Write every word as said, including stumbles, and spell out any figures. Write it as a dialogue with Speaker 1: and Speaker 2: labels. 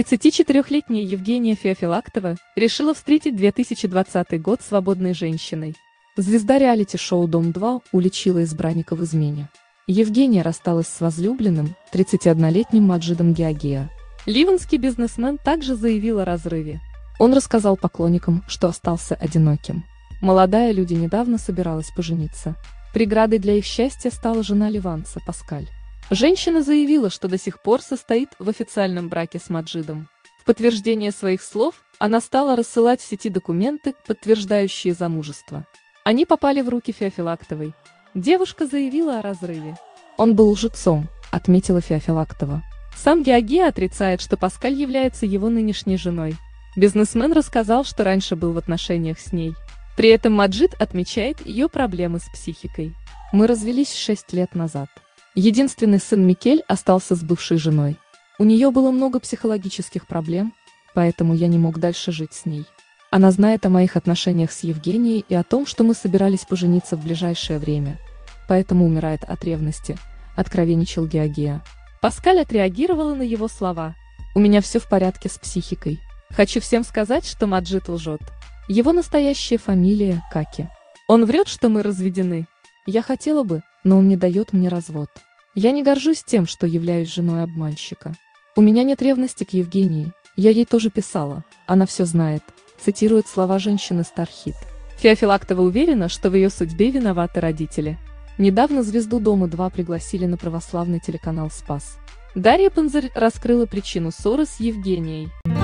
Speaker 1: тридцатичетырёхлетняя Евгения Феофилактова решила встретить две тысячи двадцатый год свободной женщиной. Звезда реалити-шоу «Дом-два» уличила избранника в измене. Евгения рассталась с возлюбленным, тридцатиоднолетним Маджидом Геогеа. Ливанский бизнесмен также заявил о разрыве. Он рассказал поклонникам, что остался одиноким. Молодая люди недавно собиралась пожениться. Преградой для их счастья стала жена ливанца Паскаль. Женщина заявила, что до сих пор состоит в официальном браке с Маджидом. В подтверждение своих слов она стала рассылать в сети документы, подтверждающие замужество. Они попали в руки Феофилактовой. Девушка заявила о разрыве. «Он был лжецом», — отметила Феофилактова. Сам Геогеа отрицает, что Паскаль является его нынешней женой. Бизнесмен рассказал, что раньше был в отношениях с ней. При этом Маджид отмечает ее проблемы с психикой. «Мы развелись шесть лет назад. Единственный сын Микель остался с бывшей женой. У нее было много психологических проблем, поэтому я не мог дальше жить с ней. Она знает о моих отношениях с Евгенией и о том, что мы собирались пожениться в ближайшее время, поэтому умирает от ревности», — откровенничал Геогеа. Паскаль отреагировала на его слова. «У меня все в порядке с психикой. Хочу всем сказать, что Маджид лжет. Его настоящая фамилия Каки. Он врет, что мы разведены. Я хотела бы, но он не дает мне развод. Я не горжусь тем, что являюсь женой обманщика. У меня нет ревности к Евгении, я ей тоже писала, она все знает», цитирует слова женщины Стархит. Феофилактова уверена, что в ее судьбе виноваты родители. Недавно звезду «Дома-два» пригласили на православный телеканал «Спас». Дарья Панзарь раскрыла причину ссоры с Евгенией.